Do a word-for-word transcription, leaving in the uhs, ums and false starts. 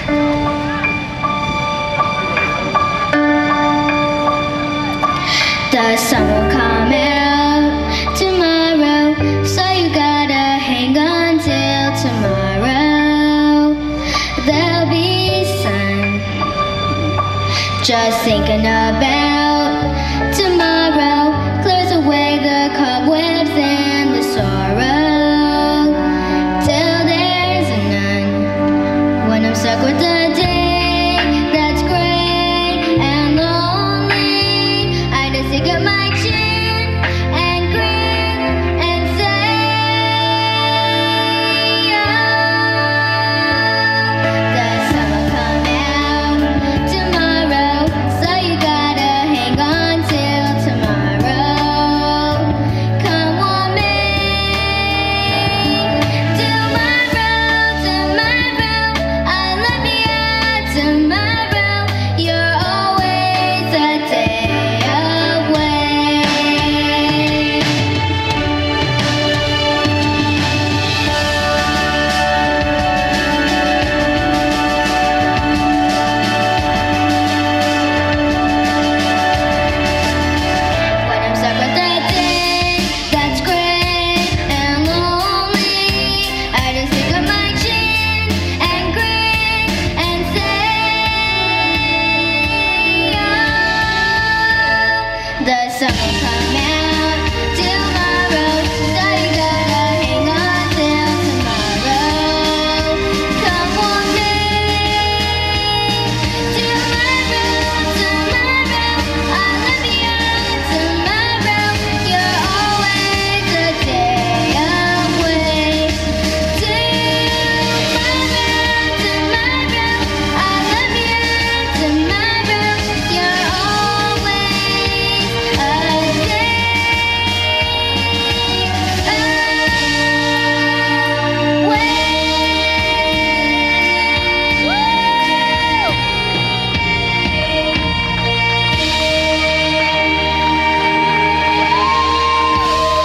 The sun will come out tomorrow, so you gotta hang on till tomorrow. There'll be sun. Just thinking about tomorrow clears away the cobwebs and the sorrow till there's none. When I'm stuck with the day